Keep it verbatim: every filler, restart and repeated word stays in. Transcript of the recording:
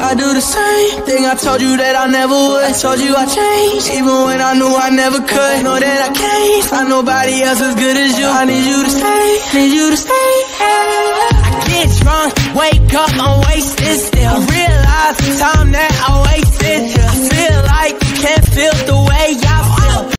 I do the same thing I told you that I never would. I told you I changed, even when I knew I never could. Know that I can't find nobody else as good as you. I need you to stay, need you to stay. I get drunk, wake up, I'm wasted still. I realize the time that